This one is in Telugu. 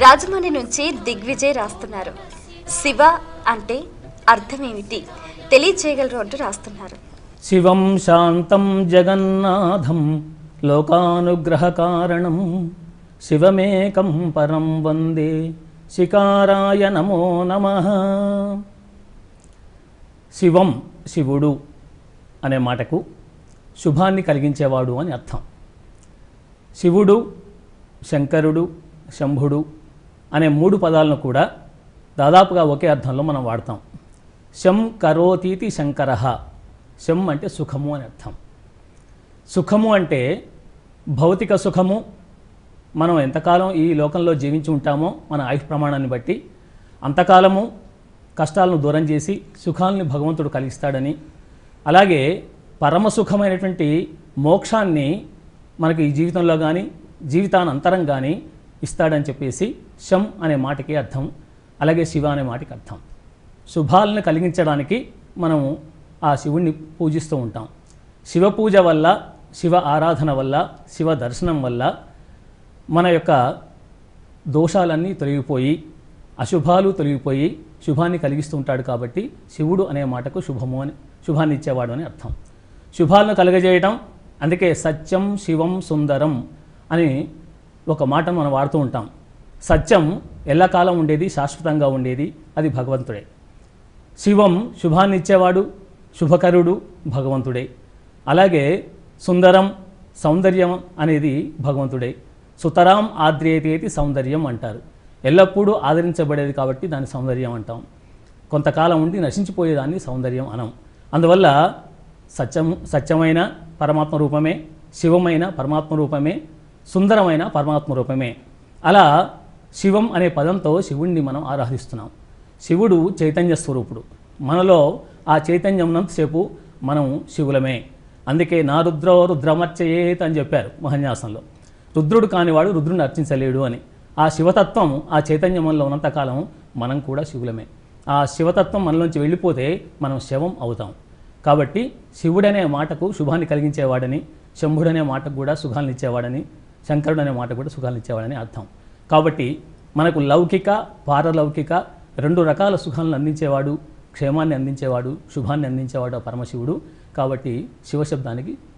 రాజమండ్రి నుంచి దిగ్విజయ్ రాస్తున్నారు. శివ అంటే అర్థమేమిటి తెలియజేయగలరు అంటూ రాస్తున్నారు. శివం శాంతం జగన్నాథం లోకానుగ్రహ కారణం శివమేకం పరం వందే శికారాయ నమో నమః. శివం శివుడు అనే మాటకు శుభాన్ని కలిగించేవాడు అని అర్థం. శివుడు, శంకరుడు, శంభుడు అనే మూడు పదాలను కూడా దాదాపుగా ఒకే అర్థంలో మనం వాడతాం. శం కరోతీతి శంకరః. శం అంటే సుఖము అని అర్థం. సుఖము అంటే భౌతిక సుఖము. మనం ఎంతకాలం ఈ లోకంలో జీవించి ఉంటామో మన ఆయుష్ ప్రమాణాన్ని బట్టి అంతకాలము కష్టాలను దూరం చేసి సుఖాలని భగవంతుడు కలిగిస్తాడని, అలాగే పరమసుఖమైనటువంటి మోక్షాన్ని మనకి ఈ జీవితంలో కానీ జీవితానంతరం కానీ ఇస్తాడని చెప్పేసి శం అనే మాటకి అర్థం. అలాగే శివ అనే మాటకి అర్థం. శుభాలను కలిగించడానికి మనము ఆ శివుణ్ణి పూజిస్తూ ఉంటాం. శివ పూజ వల్ల, శివ ఆరాధన వల్ల, శివ దర్శనం వల్ల మన యొక్క దోషాలన్నీ తొలగిపోయి అశుభాలు తొలగిపోయి శుభాన్ని కలిగిస్తూ ఉంటాడు. కాబట్టి శివుడు అనే మాటకు శుభము అని, శుభాన్ని ఇచ్చేవాడు అని అర్థం. శుభాలను కలగజేయటం, అందుకే సత్యం శివం సుందరం అని ఒక మాట మనం వాడుతూ ఉంటాం. సత్యం ఎల్లకాలం ఉండేది, శాశ్వతంగా ఉండేది, అది భగవంతుడే. శివం శుభాన్ని ఇచ్చేవాడు, శుభకరుడు భగవంతుడే. అలాగే సుందరం సౌందర్యం అనేది భగవంతుడే. సుతరాం ఆద్రేతేతి సౌందర్యం అంటారు. ఎల్లప్పుడూ ఆదరించబడేది కాబట్టి దాన్ని సౌందర్యం అంటాం. కొంతకాలం ఉండి నశించిపోయేదాన్ని సౌందర్యం అనం. అందువల్ల సత్యమైన పరమాత్మ రూపమే, శివమైన పరమాత్మ రూపమే, సుందరమైన పరమాత్మ రూపమే. అలా శివం అనే పదంతో శివుణ్ణి మనం ఆరాధిస్తున్నాం. శివుడు చైతన్య స్వరూపుడు. మనలో ఆ చైతన్యం ఉన్నంతసేపు మనం శివులమే. అందుకే నా రుద్రో రుద్రమర్చయేత్ అని చెప్పారు మహన్యాసంలో. రుద్రుడు కానివాడు రుద్రుడిని అర్చించలేడు అని. ఆ శివతత్వం ఆ చైతన్యం మనలో ఉన్నంతకాలం మనం కూడా శివులమే. ఆ శివతత్వం మనలోంచి వెళ్ళిపోతే మనం శవం అవుతాం. కాబట్టి శివుడనే మాటకు శుభాన్ని కలిగించేవాడని, శంభుడనే మాటకు కూడా సుఖాలను ఇచ్చేవాడని, శంకరుడు అనే మాట కూడా సుఖాలను ఇచ్చేవాడని అర్థం. కాబట్టి మనకు లౌకిక, పారలౌకిక రెండు రకాల సుఖాలను అందించేవాడు, క్షేమాన్ని అందించేవాడు, శుభాన్ని అందించేవాడు ఆ పరమశివుడు. కాబట్టి శివశబ్దానికి